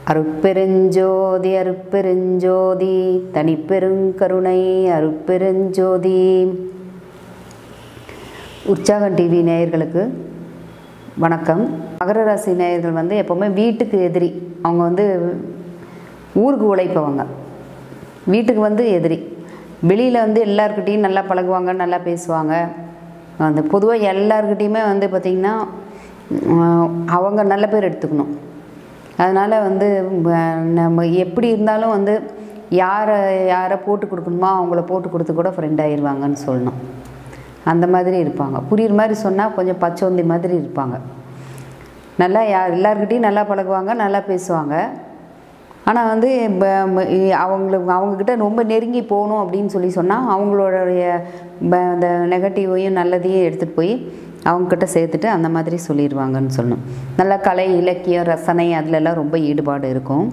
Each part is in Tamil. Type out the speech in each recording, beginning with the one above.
அருட்பெருஞ்சோதி அருட்பெருஞ்சோதி தனிப்பெருங்கருணை அருட்பெருஞ்சோதி. உற்சாகம் டிவி நேயர்களுக்கு வணக்கம். மகர ராசி நேயர்கள் எப்போவுமே வீட்டுக்கு எதிரி. அவங்க ஊருக்கு உழைப்பவங்க, வீட்டுக்கு எதிரி. வெளியில் எல்லாருக்கிட்டையும் நல்லா பழகுவாங்க, நல்லா பேசுவாங்க. பொதுவாக எல்லாருக்கிட்டையுமே பார்த்திங்கன்னா அவங்க நல்ல பேர் எடுத்துக்கணும். அதனால் நம்ம எப்படி இருந்தாலும் யாரை போட்டு கொடுக்கணுமோ அவங்கள போட்டு கொடுத்து கூட ஃப்ரெண்ட் ஆகிடுவாங்கன்னு சொல்லணும். அந்த மாதிரி இருப்பாங்க. புரியுற மாதிரி சொன்னால் கொஞ்சம் பச்சோந்தி மாதிரி இருப்பாங்க. நல்லா எல்லாருக்கிட்டையும் நல்லா பழகுவாங்க, நல்லா பேசுவாங்க. ஆனால் அவங்கக்கிட்ட ரொம்ப நெருங்கி போகணும் அப்படின்னு சொன்னால் அவங்களுடைய அந்த நெகட்டிவையும் நல்லதையும் எடுத்துகிட்டு போய் அவங்கக்கிட்ட சேர்த்துட்டு அந்த மாதிரி சொல்லிடுவாங்கன்னு சொல்லணும். நல்லா கலை, இலக்கியம், ரசனை அதிலெல்லாம் ரொம்ப ஈடுபாடு இருக்கும்.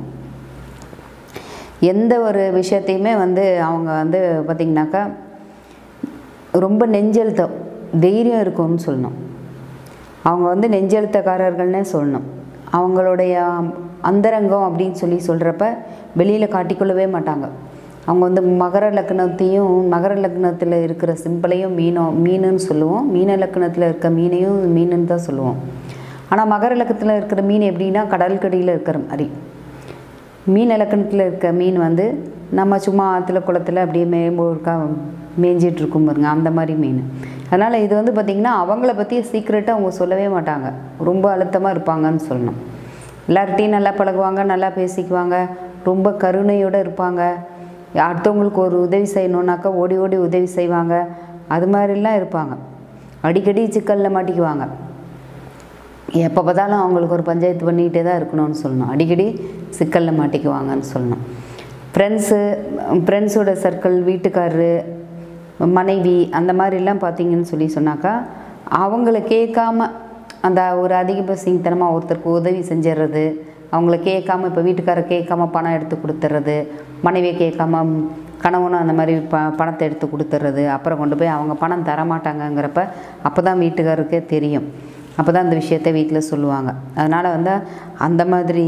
எந்த ஒரு விஷயத்தையுமே அவங்க பார்த்திங்கனாக்கா ரொம்ப நெஞ்செழுத்தம், தைரியம் இருக்கும்னு சொல்லணும். அவங்க நெஞ்செழுத்தக்காரர்கள்னே சொல்லணும். அவங்களுடைய அந்தரங்கம் அப்படின்னு சொல்கிறப்ப வெளியில் காட்டிக்கொள்ளவே மாட்டாங்க. அவங்க மகர லக்னத்தையும், மகர லக்னத்தில் இருக்கிற சிம்பிளையும் மீனுன்னு சொல்லுவோம். மீன லக்னத்தில் இருக்க மீனையும் மீனுன்னு தான் சொல்லுவோம். ஆனால் மகர லக்கத்தில் இருக்கிற மீன் எப்படின்னா கடற்கடியில் இருக்கிற மாதிரி. மீன லக்னத்தில் இருக்க மீன் நம்ம சும்மா ஆற்றுல குளத்தில் அப்படியே மேய்ஞ்சிட்ருக்கும் பாருங்க, அந்த மாதிரி மீன். அதனால் இது பார்த்திங்கன்னா அவங்கள பற்றி சீக்ரெட்டாக அவங்க சொல்லவே மாட்டாங்க. ரொம்ப அழுத்தமாக இருப்பாங்கன்னு சொல்லணும். எல்லார்கிட்டையும் நல்லா பழகுவாங்க, நல்லா பேசிக்குவாங்க, ரொம்ப கருணையோடு இருப்பாங்க. அடுத்தவங்களுக்கு ஒரு உதவி செய்யணுன்னாக்கா ஓடி ஓடி உதவி செய்வாங்க. அது மாதிரிலாம் இருப்பாங்க. அடிக்கடி சிக்கலில் மாட்டிக்குவாங்க. எப்போ பார்த்தாலும் அவங்களுக்கு ஒரு பஞ்சாயத்து பண்ணிக்கிட்டே தான் இருக்கணும்னு சொல்லணும். அடிக்கடி சிக்கலில் மாட்டிக்குவாங்கன்னு சொல்லணும். ஃப்ரெண்ட்ஸோட சர்க்கிள், வீட்டுக்காரரு, மனைவி, அந்த மாதிரிலாம் பார்த்திங்கன்னு சொன்னாக்கா அவங்கள கேட்காம அந்த ஒரு அதிகபட்சத்தனமாக ஒருத்தருக்கு உதவி செஞ்சிடுறது, அவங்கள கேட்காம, இப்போ வீட்டுக்காரர் கேட்காம பணம் எடுத்து கொடுத்துட்றது, மனைவியை கேட்காம கணவனும் அந்த மாதிரி பணத்தை எடுத்து கொடுத்துட்றது. அப்புறம் கொண்டு போய் அவங்க பணம் தரமாட்டாங்கங்கிறப்ப அப்போ தான் வீட்டுக்காரருக்கே தெரியும். அப்போ தான் அந்த விஷயத்த வீட்டில் சொல்லுவாங்க. அதனால் அந்த மாதிரி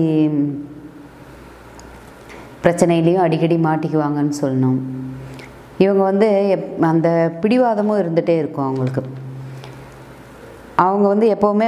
பிரச்சனையிலையும் அடிக்கடி மாட்டிக்குவாங்கன்னு சொல்லணும். இவங்க அந்த பிடிவாதமும் இருந்துகிட்டே இருக்கும் அவங்களுக்கு. அவங்க எப்போவுமே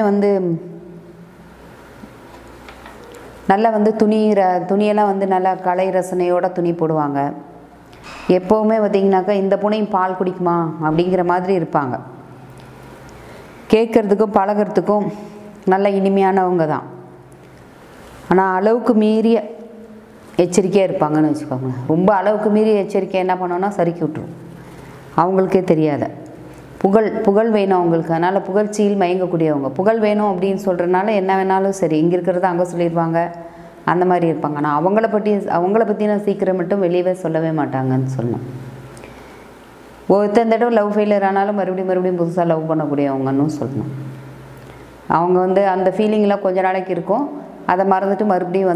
நல்லா துணியெல்லாம் நல்லா கலை ரசனையோட துணி போடுவாங்க. எப்போவுமே பார்த்திங்கனாக்கா இந்த பூனையும் பால் குடிக்குமா அப்படிங்கிற மாதிரி இருப்பாங்க. கேட்குறதுக்கும் பழகிறதுக்கும் நல்ல இனிமையானவங்க தான். ஆனால் அளவுக்கு மீறிய எச்சரிக்கையாக இருப்பாங்கன்னு வச்சுக்கோங்களேன். ரொம்ப அளவுக்கு மீறி எச்சரிக்கை என்ன பண்ணோன்னா சறுக்கி விட்டுரும். அவங்களுக்கே தெரியாத புகழ் வேணும் அவங்களுக்கு. அதனால் புகழ்ச்சியில் மயங்கக்கூடியவங்க. புகழ் வேணும் அப்படின்னு சொல்கிறனால என்ன வேணாலும் சரி, இங்கே இருக்கிறத அங்கே சொல்லிடுவாங்க, அந்த மாதிரி இருப்பாங்க. ஆனால் அவங்கள பற்றின சீக்கிரம் மட்டும் வெளியவே சொல்லவே மாட்டாங்கன்னு சொல்லணும். ஒருத்தன் தடவை லவ் ஃபெயிலியர் ஆனாலும் மறுபடியும் புதுசாக லவ் பண்ணக்கூடியவங்கன்னு சொல்லணும். அவங்க அந்த ஃபீலிங்லாம் கொஞ்ச நாளைக்கு இருக்கும். அதை மறந்துட்டு மறுபடியும்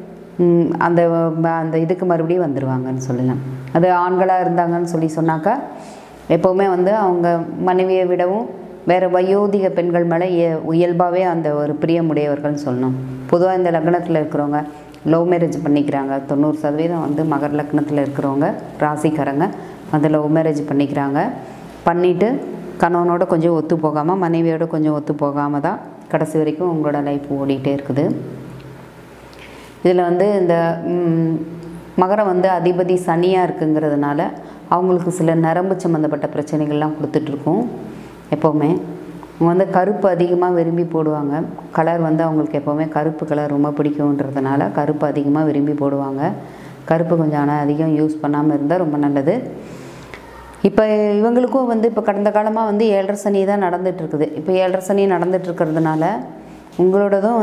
அந்த இதுக்கு மறுபடியும் வந்துடுவாங்கன்னு சொல்லலாம். அது ஆண்களாக இருந்தாங்கன்னு சொன்னாக்கா எப்போவுமே அவங்க மனைவியை விடவும் வேறு வயோதிக பெண்கள் மேலே இயல்பாகவே அந்த ஒரு பிரியமுடையவர்கள்னு சொல்லணும். பொதுவாக இந்த லக்னத்தில் இருக்கிறவங்க லவ் மேரேஜ் பண்ணிக்கிறாங்க. 90% மகர லக்னத்தில் இருக்கிறவங்க ராசிக்காரங்க லவ் மேரேஜ் பண்ணிக்கிறாங்க. பண்ணிவிட்டு கணவனோட கொஞ்சம் ஒத்து போகாமல், மனைவியோட கொஞ்சம் ஒத்து போகாமல் தான் கடைசி வரைக்கும் உங்களோட லைஃப் ஓடிட்டே இருக்குது. இதில் இந்த மகரம் அதிபதி சனியாக இருக்குங்கிறதுனால அவங்களுக்கு சில நரம்பு சம்மந்தப்பட்ட பிரச்சனைகள்லாம் கொடுத்துட்ருக்கோம். எப்போவுமே அவங்க கருப்பு அதிகமாக விரும்பி போடுவாங்க. கலர் அவங்களுக்கு எப்போவுமே கருப்பு கலர் ரொம்ப பிடிக்குன்றதுனால கருப்பு அதிகமாக விரும்பி போடுவாங்க. கருப்பு கொஞ்சம் ஆனால் அதிகம் யூஸ் பண்ணாமல் இருந்தால் ரொம்ப நல்லது. இப்போ இவங்களுக்கும் இப்போ கடந்த காலமாக 7.5 சனி தான் நடந்துகிட்ருக்குது. இப்போ 7.5 சனி நடந்துகிட்ருக்கிறதுனால உங்களோடதும்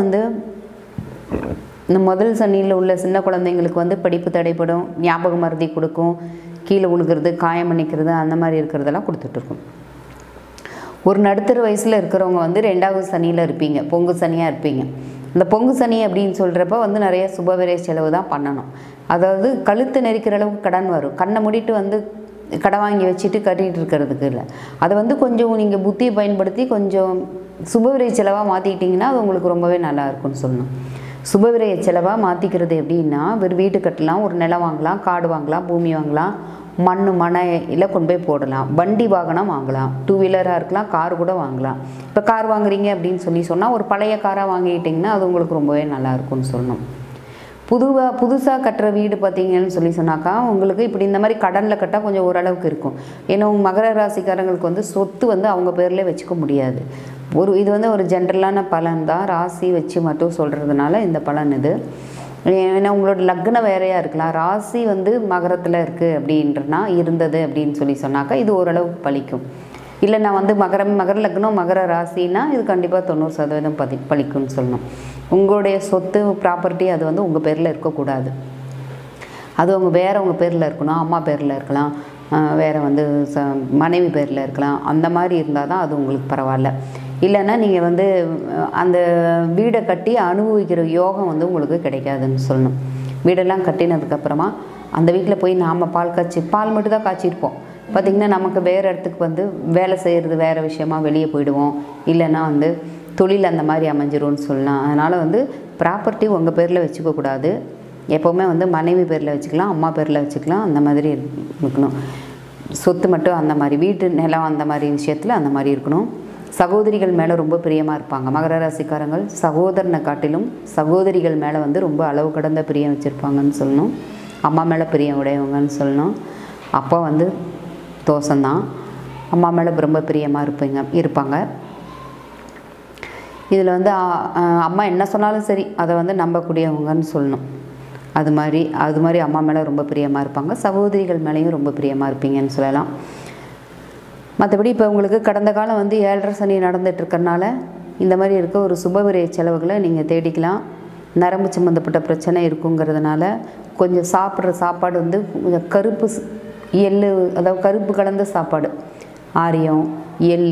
இந்த முதல் சனியில் உள்ள சின்ன குழந்தைங்களுக்கு படிப்பு தடைப்படும், ஞாபக மறதி கொடுக்கும், கீழே உழுகிறது, காயம் பண்ணிக்கிறது, அந்த மாதிரி இருக்கிறதெல்லாம் கொடுத்துட்ருக்கும். ஒரு நடுத்தர வயசில் இருக்கிறவங்க 2வது சனியில் இருப்பீங்க, பொங்கு சனியாக இருப்பீங்க. இந்த பொங்கு சனி அப்படின்னு சொல்கிறப்ப நிறைய சுபவிரை செலவு தான் பண்ணணும். அதாவது கழுத்து நெரிக்கிற அளவுக்கு கடன் வரும். கண்ணை மூடிட்டு கடன் வாங்கி வச்சுட்டு கட்டிகிட்டு இருக்கிறதுக்கு இல்லை. அதை கொஞ்சம் நீங்கள் புத்தியை பயன்படுத்தி கொஞ்சம் சுபவிரை செலவாக மாற்றிக்கிட்டிங்கன்னா அது உங்களுக்கு ரொம்பவே நல்லா இருக்கும்னு சொல்லணும். சுபவிரய செலவாக மாற்றிக்கிறது எப்படின்னா, ஒரு வீடு கட்டலாம், ஒரு நிலம் வாங்கலாம், காடு வாங்கலாம், பூமி வாங்கலாம், மனையில் கொண்டு போய் போடலாம், வண்டி வாகனம் வாங்கலாம், 2 வீலராக இருக்கலாம், கார் கூட வாங்கலாம். இப்போ கார் வாங்குறீங்க அப்படின்னு சொன்னால் ஒரு பழைய காராக வாங்கிட்டிங்கன்னா அது உங்களுக்கு ரொம்பவே நல்லாயிருக்கும்னு சொல்லணும். புதுசாக கட்டுற வீடு பார்த்தீங்கன்னு சொன்னாக்கா உங்களுக்கு இப்படி இந்த மாதிரி கடனில் கட்டால் கொஞ்சம் ஓரளவுக்கு இருக்கும். ஏன்னா மகர ராசிக்காரங்களுக்கு வந்து சொத்து வந்து அவங்க பேர்லேயே வச்சுக்க முடியாது. இது வந்து ஒரு ஜென்ரலான பலன் தான், ராசி வச்சு மட்டும் சொல்கிறதுனால இந்த பலன் இது. ஏன்னா உங்களோட லக்னம் வேறையாக இருக்கலாம், ராசி வந்து மகரத்தில் இருக்குது அப்படின்றனா இருந்தது அப்படின்னு சொன்னாக்கா இது ஓரளவுக்கு பலிக்கும். இல்லை நான் வந்து மகர லக்னம் மகர ராசின்னா இது கண்டிப்பாக 90% பலிக்கும்னு சொல்லணும். உங்களுடைய சொத்து ப்ராப்பர்ட்டி அது வந்து உங்கள் பேரில் இருக்கக்கூடாது, அது வேறவங்க பேரில் இருக்கணும். அம்மா பேரில் இருக்கலாம், வேறு வந்து மனைவி பேரில் இருக்கலாம். அந்த மாதிரி இருந்தால் தான் அது உங்களுக்கு பரவாயில்ல. இல்லைன்னா நீங்கள் வந்து அந்த வீடை கட்டி அனுபவிக்கிற யோகம் வந்து உங்களுக்கு கிடைக்காதுன்னு சொல்லணும். வீடெல்லாம் கட்டினதுக்கப்புறமா அந்த வீட்டில் போய் நாம் பால் மட்டும் தான் காய்ச்சிருப்போம். பார்த்திங்கன்னா நமக்கு வேறு இடத்துக்கு வந்து வேலை செய்கிறது வேறு விஷயமா வெளியே போயிடுவோம், இல்லைன்னா வந்து தொழில் அந்த மாதிரி அமைஞ்சிரும்னு சொல்லலாம். அதனால் வந்து ப்ராப்பர்ட்டி உங்கள் பேரில் வச்சுக்கக்கூடாது, எப்போவுமே வந்து மனைவி பேரில் வச்சுக்கலாம், அம்மா பேரில் வச்சுக்கலாம், அந்த மாதிரி இருக்கணும். சொத்து மட்டும் அந்த மாதிரி வீட்டு நிலம் அந்த மாதிரி விஷயத்தில் அந்த மாதிரி இருக்கணும். சகோதரிகள் மேலே ரொம்ப பிரியமாக இருப்பாங்க மகர ராசிக்காரங்கள். சகோதரனை காட்டிலும் சகோதரிகள் மேலே வந்து ரொம்ப அளவு கடந்த பிரியம் வச்சுருப்பாங்கன்னு சொல்லணும். அம்மா மேலே பிரியம் உடையவங்கன்னு சொல்லணும். அப்பா வந்து தோஷந்தான், அம்மா மேலே ரொம்ப பிரியமாக இருப்பாங்க. இதில் வந்து அம்மா என்ன சொன்னாலும் சரி அதை வந்து நம்பக்கூடியவங்கன்னு சொல்லணும். அது மாதிரி அம்மா மேலே ரொம்ப பிரியமாக இருப்பாங்க. சகோதரிகள் மேலேயும் ரொம்ப பிரியமாக இருப்பீங்கன்னு சொல்லலாம். மற்றபடி இப்போ உங்களுக்கு கடந்த காலம் வந்து 7.5 சனி நடந்துகிட்ருக்கறனால இந்த மாதிரி இருக்க ஒரு சுபவிரய செலவுகளை நீங்கள் தேடிக்கலாம். நரம்பு சம்மந்தப்பட்ட பிரச்சனை இருக்குங்கிறதுனால கொஞ்சம் சாப்பிட்ற சாப்பாடு வந்து கொஞ்சம் கருப்பு எள், அதாவது கருப்பு கலந்த சாப்பாடு, ஆரியம், எள்,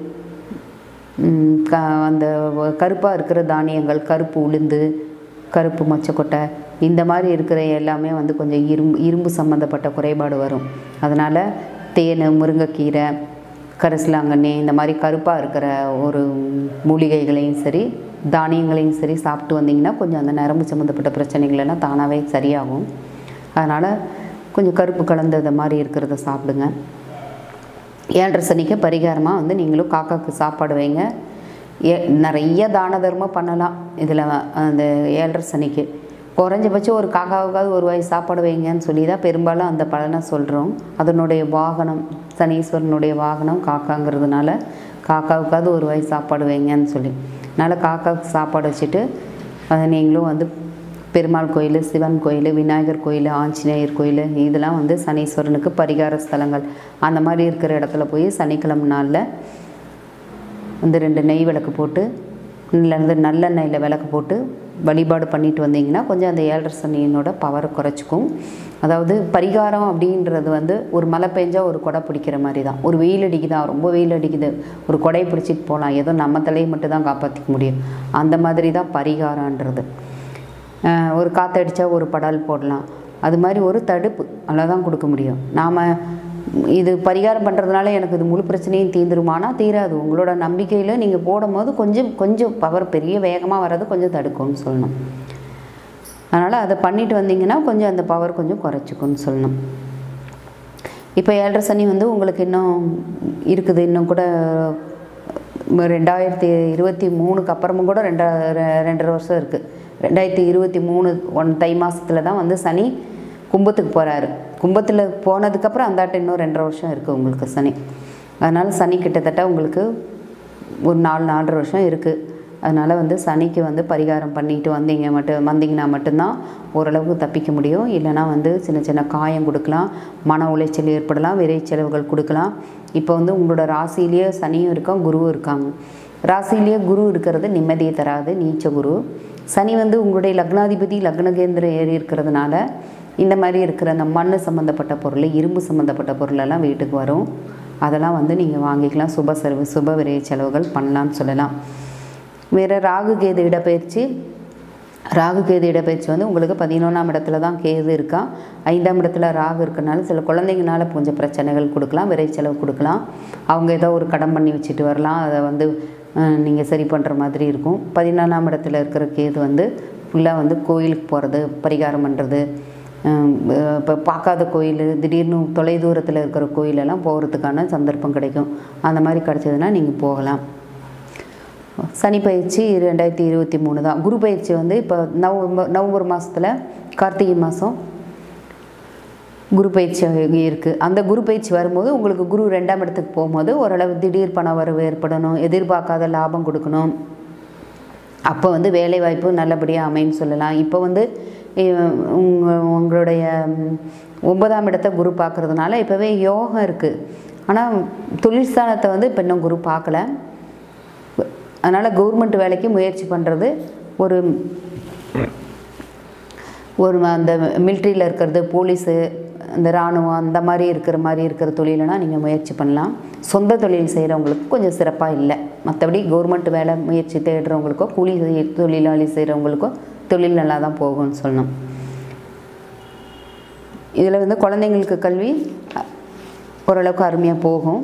அந்த கருப்பாக இருக்கிற தானியங்கள், கருப்பு உளுந்து, கருப்பு மொச்சக்கொட்டை, இந்த மாதிரி இருக்கிற எல்லாமே வந்து கொஞ்சம் இரும்பு சம்மந்தப்பட்ட குறைபாடு வரும். அதனால் தேன், முருங்கைக்கீரை, கரிசலாங்கண்ணி, இந்த மாதிரி கருப்பாக இருக்கிற ஒரு மூலிகைகளையும் சரி தானியங்களையும் சரி சாப்பிட்டு வந்தீங்கன்னா கொஞ்சம் அந்த நரம்பு சம்மந்தப்பட்ட பிரச்சனைகள் எல்லாம் தானாகவே சரியாகும். அதனால் கொஞ்சம் கருப்பு கலந்தது மாதிரி இருக்கிறத சாப்பிடுங்க. 7.5 சனிக்கு பரிகாரமாக வந்து நீங்களும் காக்காவுக்கு சாப்பாடு வைங்க. நிறைய தான தர்மம் பண்ணலாம் இதில். அந்த 7.5 சனிக்கு குறைஞ்சபட்சம் ஒரு காக்காவுக்காவது ஒரு வாய் சாப்பாடு வைங்கன்னு சொல்லி தான் பெரும்பாலும் அந்த பலனை சொல்கிறோம். அதனுடைய வாகனம் சனீஸ்வரனுடைய வாகனம் காக்காங்கிறதுனால காக்காவுக்காவது ஒரு வாய் சாப்பாடு வைங்கன்னு சொல்லி, அதனால் காக்காவுக்கு சாப்பாடு வச்சுட்டு அதை நீங்களும் வந்து பெருமாள் கோயில், சிவன் கோயில், விநாயகர் கோயில், ஆஞ்சநேயர் கோயில், இதெல்லாம் வந்து சனீஸ்வரனுக்கு பரிகார ஸ்தலங்கள். அந்த மாதிரி இருக்கிற இடத்துல போய் சனிக்கிழமை நாளில் வந்து 2 நெய் விளக்கு போட்டு, இல்லைந்து நல்லெண்ணெயில் விளக்கு போட்டு வழிபாடு பண்ணிட்டு வந்தீங்கன்னா கொஞ்சம் அந்த 7.5 சனியினோட பவரை குறைச்சிக்கும். அதாவது பரிகாரம் அப்படின்றது வந்து ஒரு மழை பெஞ்சால் ஒரு கொடை பிடிக்கிற மாதிரி தான். ஒரு வெயில் அடிக்குதா, ரொம்ப வெயில் அடிக்குது, ஒரு கொடையை பிடிச்சிட்டு போகலாம், ஏதோ நம்ம தலையை மட்டும் தான் காப்பாற்றிக்க முடியும், அந்த மாதிரி தான் பரிகாரன்றது. ஒரு காற்றடிச்சா ஒரு படால் போடலாம், அது மாதிரி ஒரு தடுப்பு அவ்வளோதான் கொடுக்க முடியும். நாம் இது பரிகாரம் பண்ணுறதுனால எனக்கு இது முழு பிரச்சனையும் தீர்ந்துருமானா தீராது. உங்களோட நம்பிக்கையில் நீங்கள் போடும்போது கொஞ்சம் பவர் பெரிய வேகமாக வர்றது கொஞ்சம் தடுக்கும்னு சொல்லணும். அதனால் அதை பண்ணிட்டு வந்தீங்கன்னா கொஞ்சம் அந்த பவர் கொஞ்சம் குறைச்சிக்கும்னு சொல்லணும். இப்போ 7.5 சனி வந்து உங்களுக்கு இன்னும் இருக்குது, இன்னும் கூட 2023க்கு அப்புறமும் கூட 2.5 வருஷம் இருக்குது. 2023 தை மாதத்தில் தான் வந்து சனி கும்பத்துக்கு போகிறாரு. கும்பத்தில் போனதுக்கப்புறம் அந்தாட்ட இன்னும் 2.5 வருஷம் இருக்குது உங்களுக்கு சனி. அதனால் சனி கிட்டத்தட்ட உங்களுக்கு ஒரு 4.5 வருஷம் இருக்குது. அதனால் வந்து சனிக்கு வந்து பரிகாரம் பண்ணிட்டு வந்தீங்கன்னா மட்டும்தான் ஓரளவுக்கு தப்பிக்க முடியும். இல்லைனா வந்து சின்ன சின்ன காயம் கொடுக்கலாம், மன உளைச்சல் ஏற்படலாம், விரை செலவுகள் கொடுக்கலாம். இப்போ வந்து உங்களோட ராசியிலேயே சனியும் இருக்காங்க, குருவும் இருக்காங்க. ராசியிலேயே குரு இருக்கிறது நிம்மதியை தராது, நீச்ச குரு. சனி வந்து உங்களுடைய லக்னாதிபதி லக்னகேந்திரம் ஏறி இருக்கிறதுனால இந்த மாதிரி இருக்கிற அந்த மண் சம்மந்தப்பட்ட பொருள், இரும்பு சம்மந்தப்பட்ட பொருளெல்லாம் வீட்டுக்கு வரும். அதெல்லாம் வந்து நீங்கள் வாங்கிக்கலாம், சுப விரைய செலவுகள் பண்ணலான்னு சொல்லலாம். வேறு ராகு கேது இடப்பெயர்ச்சி வந்து உங்களுக்கு 11ஆம் இடத்துல தான் கேது இருக்கா. 5ஆம் இடத்துல ராகு இருக்கனால சில குழந்தைங்கனால கொஞ்சம் பிரச்சனைகள் கொடுக்கலாம், விரை செலவு கொடுக்கலாம். அவங்க ஏதோ ஒரு கடன் பண்ணி வச்சுட்டு வரலாம், அதை வந்து நீங்கள் சரி பண்ணுற மாதிரி இருக்கும். 14ஆம் இடத்துல இருக்கிற கேது வந்து ஃபுல்லாக வந்து கோயிலுக்கு போகிறது, பரிகாரம் பண்ணுறது, இப்போ பார்க்காத கோயில், திடீர்னு தொலைதூரத்தில் இருக்கிற கோயிலெல்லாம் போகிறதுக்கான சந்தர்ப்பம் கிடைக்கும். அந்த மாதிரி கிடச்சதுன்னா நீங்கள் போகலாம். சனி பயிற்சி 2023 தான். குரு பயிற்சி வந்து இப்போ நவம்பர் மாதத்தில் கார்த்திகை மாதம் குரு பயிற்சி இருக்குது. அந்த குரு பயிற்சி வரும்போது உங்களுக்கு குரு 2ஆம் இடத்துக்கு போகும்போது ஓரளவு திடீர் பண வரவு ஏற்படணும், எதிர்பார்க்காத லாபம் கொடுக்கணும். அப்போ வந்து வேலைவாய்ப்பு நல்லபடியாக அமைன்னு சொல்லலாம். இப்போ வந்து உங்களுடைய 9ஆம் இடத்தை குரு பார்க்குறதுனால இப்போவே யோகம் இருக்குது. ஆனால் தொழில் ஸ்தானத்தை வந்து இப்போ இன்னும் குரு பார்க்கல. அதனால் கவர்மெண்ட் வேலைக்கு முயற்சி பண்ணுறது, ஒரு அந்த மிலிட்ரியில் இருக்கிறது, போலீஸு, இந்த இராணுவம் அந்த மாதிரி இருக்கிற தொழிலைனா நீங்கள் முயற்சி பண்ணலாம். சொந்த தொழில் செய்கிறவங்களுக்கு கொஞ்சம் சிறப்பாக இல்லை. மற்றபடி கவர்மெண்ட் வேலை முயற்சி தேடுறவங்களுக்கோ, கூலி தொழிலாளி செய்கிறவங்களுக்கோ தொழில் நல்லா தான் போகும்னு சொல்லணும். இதில் வந்து குழந்தைங்களுக்கு கல்வி ஓரளவுக்கு அருமையாக போகும்.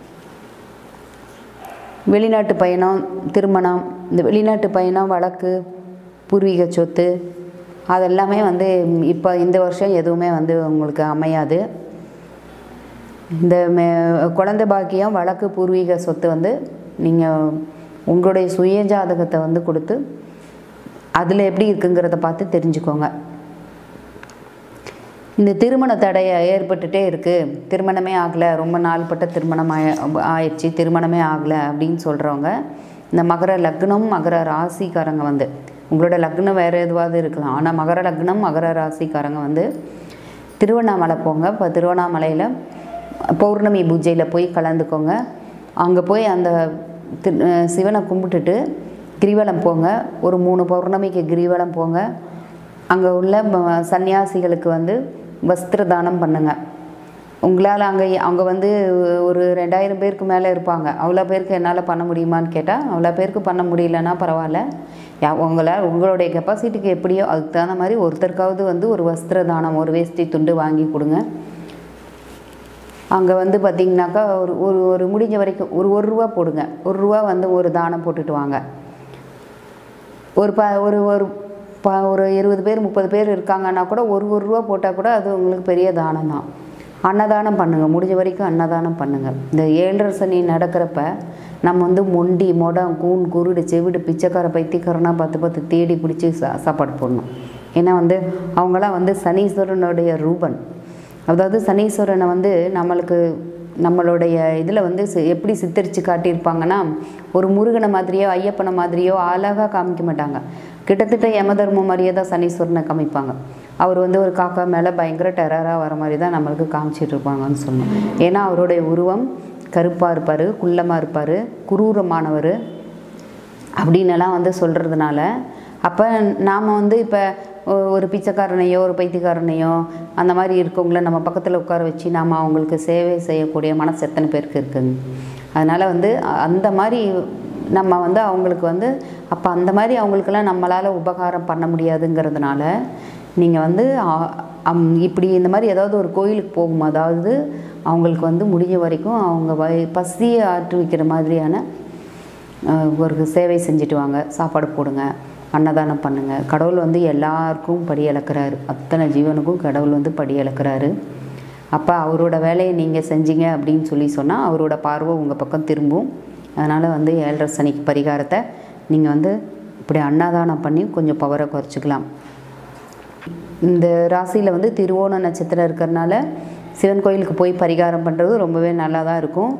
வெளிநாட்டு பயணம், திருமணம், இந்த வெளிநாட்டு பயணம், வழக்கு, பூர்வீக சொத்து அதெல்லாமே வந்து இப்போ இந்த வருஷம் எதுவுமே வந்து உங்களுக்கு அமையாது. இந்த குழந்தை பாக்கியம், வழக்கு, பூர்வீக சொத்து வந்து நீங்கள் உங்களுடைய சுய ஜாதகத்தை வந்து கொடுத்து அதில் எப்படி இருக்குங்கிறத பார்த்து தெரிஞ்சுக்கோங்க. இந்த திருமண தடை ஏற்பட்டுகிட்டே இருக்குது, திருமணமே ஆகலை, ரொம்ப நாள்பட்ட திருமணம் ஆயிடுச்சு, திருமணமே ஆகலை அப்படின்னு சொல்கிறவங்க, இந்த மகர லக்னம், மகர ராசிக்காரங்க வந்து உங்களோட லக்னம் வேறு எதுவாவது இருக்கலாம், ஆனால் மகர லக்னம், மகர ராசிக்காரங்க வந்து திருவண்ணாமலை போங்க. இப்போ திருவண்ணாமலையில் பௌர்ணமி பூஜையில் போய் கலந்துக்கோங்க. அங்கே போய் அந்த சிவனை கும்பிட்டுட்டு கிரிவலம் போங்க. ஒரு 3 பௌர்ணமிக்கு கிரிவலம் போங்க. அங்கே உள்ள சன்னியாசிகளுக்கு வந்து வஸ்திர தானம் பண்ணுங்கள். உங்களால் அங்கே வந்து ஒரு 2000 பேருக்கு மேலே இருப்பாங்க. அவ்வளோ பேருக்கு என்னால் பண்ண முடியுமான்னு கேட்டால், அவ்வளோ பேருக்கு பண்ண முடியலன்னா பரவாயில்ல, உங்களுடைய கெப்பாசிட்டிக்கு எப்படியோ அதுக்கு தகுந்த மாதிரி ஒருத்தருக்காவது வந்து ஒரு வஸ்திர தானம், ஒரு வேஷ்டி துண்டு வாங்கி கொடுங்க. அங்கே வந்து பார்த்திங்கனாக்கா ஒரு முடிஞ்ச வரைக்கும் ஒரு ரூபா போடுங்க. ரூபா வந்து ஒரு தானம் போட்டுட்டு வாங்க. ஒரு 20 பேர் 30 பேர் இருக்காங்கன்னா கூட ஒரு ரூபா போட்டால் கூட அது உங்களுக்கு பெரிய தானம் தான். அன்னதானம் பண்ணுங்கள், முடிஞ்ச வரைக்கும் அன்னதானம் பண்ணுங்கள். இந்த 7.5 சனி நடக்கிறப்ப நம்ம வந்து மொண்டி, மொடம், கூன், குருடு, செவிடு, பிச்சைக்கார, பைத்தியக்காரனா பார்த்து தேடி பிடிச்சி சாப்பாடு போடணும். ஏன்னா வந்து அவங்களாம் வந்து சனீஸ்வரனுடைய ரூபன். அதாவது சனீஸ்வரனை வந்து நம்மளுடைய இதில் வந்து எப்படி சித்தரித்து காட்டியிருப்பாங்கன்னா, ஒரு முருகனை மாதிரியோ ஐயப்பனை மாதிரியோ அழகாக காமிக்க மாட்டாங்க. கிட்டத்தட்ட யமதர்மம் மாதிரியே தான் சனீஸ்வரனை காமிப்பாங்க. அவர் வந்து ஒரு காக்கா மேலே பயங்கர டெரராக வர மாதிரி தான் நம்மளுக்கு காமிச்சிட்டு இருப்பாங்கன்னு சொல்லணும். ஏன்னா அவருடைய உருவம் கருப்பாக இருப்பார், குள்ளமாக இருப்பார், குரூரமானவர் அப்படின்னெல்லாம் வந்து சொல்கிறதுனால, அப்போ நாம் வந்து இப்போ ஒரு பிச்சைக்காரனையோ ஒரு பைத்தியக்காரனையோ அந்த மாதிரி இருக்கவங்கள நம்ம பக்கத்தில் உட்கார வச்சு நாம் அவங்களுக்கு சேவை செய்யக்கூடிய மனசு எத்தனை பேருக்கு இருக்குங்க. அதனால் வந்து அந்த மாதிரி நம்ம வந்து அவங்களுக்கு வந்து அப்போ அந்த மாதிரி அவங்களுக்கெல்லாம் நம்மளால் உபகாரம் பண்ண முடியாதுங்கிறதுனால நீங்கள் வந்து இப்படி இந்த மாதிரி ஏதாவது ஒரு கோயிலுக்கு போகும், அதாவது அவங்களுக்கு வந்து முடிஞ்ச வரைக்கும் அவங்க பசியை ஆற்றுவிக்கிற மாதிரியான ஒரு சேவை செஞ்சுட்டு வாங்க. சாப்பாடு போடுங்க, அன்னதானம் பண்ணுங்கள். கடவுள் வந்து எல்லாருக்கும் படி அளக்கிறாரு, அத்தனை ஜீவனுக்கும் கடவுள் வந்து படி அளக்கிறாரு. அப்போ அவரோட வேலையை நீங்கள் செஞ்சீங்க அப்படின்னு சொன்னால் அவரோட பார்வை உங்கள் பக்கம் திரும்பும். அதனால் வந்து 7.5 சனிக்கு பரிகாரத்தை நீங்கள் வந்து இப்படி அன்னதானம் பண்ணி கொஞ்சம் பவரை குறைச்சிக்கலாம். இந்த ராசியில் வந்து திருவோண நட்சத்திரம் இருக்கிறதுனால சிவன் கோயிலுக்கு போய் பரிகாரம் பண்ணுறது ரொம்பவே நல்லா தான் இருக்கும்.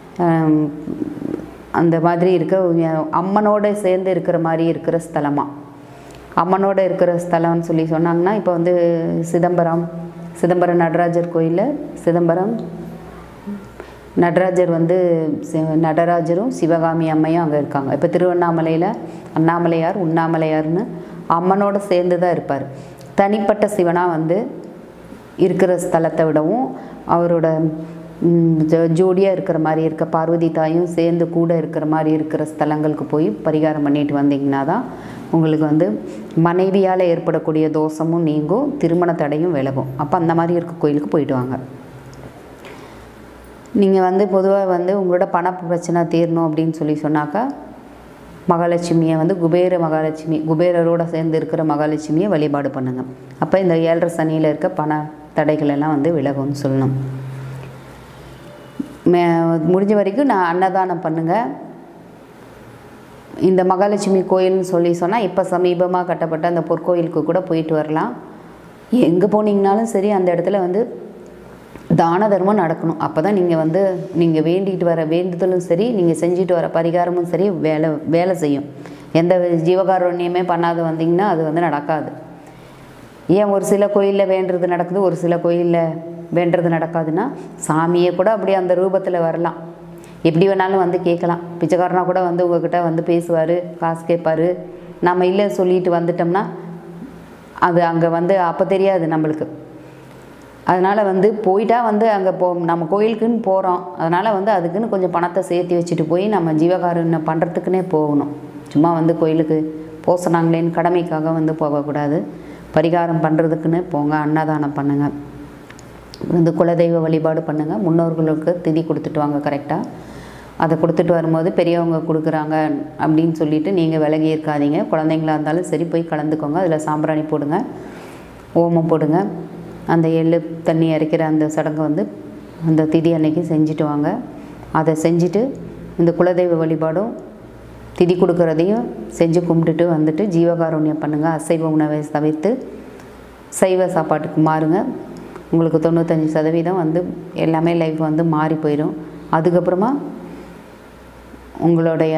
அந்த மாதிரி அம்மனோடு சேர்ந்து இருக்கிற மாதிரி இருக்கிற ஸ்தலமாக, அம்மனோடு இருக்கிற ஸ்தலம்னு சொன்னாங்கன்னா, இப்போ வந்து சிதம்பரம் நடராஜர் கோயிலில் சிதம்பரம் நடராஜர் வந்து நடராஜரும் சிவகாமி அம்மையும் அங்கே இருக்காங்க. இப்போ திருவண்ணாமலையில் அண்ணாமலையார், உண்ணாமலையார்னு அம்மனோடு சேர்ந்து தான் இருப்பார். தனிப்பட்ட சிவனாக வந்து இருக்கிற ஸ்தலத்தை விடவும் அவரோட ஜோடியாக இருக்கிற மாதிரி இருக்க பார்வதி தாயும் சேர்ந்து கூட இருக்கிற மாதிரி இருக்கிற ஸ்தலங்களுக்கு போய் பரிகாரம் பண்ணிட்டு வந்தீங்கன்னா தான் உங்களுக்கு வந்து மனைவியால் ஏற்படக்கூடிய தோஷமும் நீங்கும், திருமண தடையும் விலகும். அப்போ அந்த மாதிரி இருக்க கோயிலுக்கு போயிட்டு வாங்க. நீங்கள் வந்து பொதுவாக வந்து உங்களோட பண பிரச்சனை தீரணும் அப்படின்னு சொன்னாக்கா மகாலட்சுமியை வந்து குபேர மகாலட்சுமி, குபேரரோடு சேர்ந்து இருக்கிற மகாலட்சுமியை வழிபாடு பண்ணுங்கள். அப்போ இந்த 7.5 சனியில் இருக்க பண தடைகள் எல்லாம் வந்து விலகும்னு சொல்லணும். முடிஞ்ச வரைக்கும் நான் அன்னதானம் பண்ணுங்கள். இந்த மகாலட்சுமி கோயில்னு சொன்னால் இப்போ சமீபமாக கட்டப்பட்ட அந்த பொற்கோயிலுக்கு கூட போயிட்டு வரலாம். எங்கே போனீங்கனாலும் சரி அந்த இடத்துல வந்து தான தர்மம் நடக்கணும். அப்போ தான் நீங்கள் வந்து நீங்கள் வேண்டிகிட்டு வர வேண்டுதலும் சரி, நீங்கள் செஞ்சுட்டு வர பரிகாரமும் சரி வேலை செய்யும். எந்த ஜீவகாருண்யமே பண்ணாது வந்தீங்கன்னா அது வந்து நடக்காது. ஏன் ஒரு சில கோயிலில் வேண்டுறது நடக்குது, ஒரு சில கோயிலில் வேண்டுறது நடக்காதுன்னா, சாமியை கூட அப்படி அந்த ரூபத்தில் வரலாம். எப்படி வேணாலும் வந்து கேட்கலாம். பிச்சைக்காரனா கூட வந்து உங்கள்கிட்ட வந்து பேசுவார், காசு கேட்பார். நம்ம இல்லை சொல்லிட்டு வந்துட்டோம்னா அது அங்கே வந்து அப்போ தெரியாது நம்மளுக்கு. அதனால் வந்து போயிட்டா வந்து அங்கே நம்ம கோயிலுக்குன்னு போகிறோம். அதனால் வந்து அதுக்குன்னு கொஞ்சம் பணத்தை சேர்த்து வச்சுட்டு போய் நம்ம ஜீவகாருண்யம் பண்ணுறதுக்குன்னே போகணும். சும்மா வந்து கோயிலுக்கு போக சொன்னாங்களேன்னு கடமைக்காக வந்து போகக்கூடாது. பரிகாரம் பண்ணுறதுக்குன்னு போங்க, அன்னதானம் பண்ணுங்கள், வந்து குலதெய்வ வழிபாடு பண்ணுங்கள், முன்னோர்களுக்கு திதி கொடுத்துட்டு வாங்க கரெக்டாக. அதை கொடுத்துட்டு வரும்போது பெரியவங்க கொடுக்குறாங்க அப்படின்னு சொல்லிவிட்டு நீங்கள் விலகி இருக்காதீங்க. குழந்தைங்களா இருந்தாலும் சரி போய் கலந்துக்கோங்க. அதில் சாம்பிராணி போடுங்க, ஓமம் போடுங்க. அந்த எள்ளு தண்ணி இறைக்கிற அந்த சடங்கை வந்து அந்த திதி அன்னைக்கு செஞ்சுட்டு வாங்க. அதை செஞ்சுட்டு இந்த குலதெய்வ வழிபாடும் திதி கொடுக்குறதையும் செஞ்சு கும்பிட்டுட்டு வந்துட்டு ஜீவகாருண்யம் பண்ணுங்கள். அசைவ உணவை தவிர்த்து சைவ சாப்பாட்டுக்கு மாறுங்க. உங்களுக்கு 95% வந்து எல்லாமே லைஃப் வந்து மாறி போயிடும். அதுக்கப்புறமா உங்களுடைய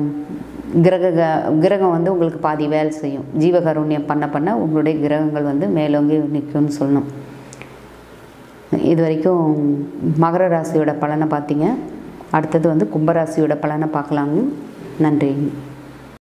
கிரகம் வந்து உங்களுக்கு பாதி வேலை செய்யும். ஜீவகாருண்யம் பண்ண உங்களுடைய கிரகங்கள் வந்து மேலோங்கி நிற்கும்னு சொல்லணும். இது வரைக்கும் மகர ராசியோட பலனை பார்த்தீங்க. அடுத்தது வந்து கும்பராசியோட பலனை பார்க்கலாங்க. நன்றி.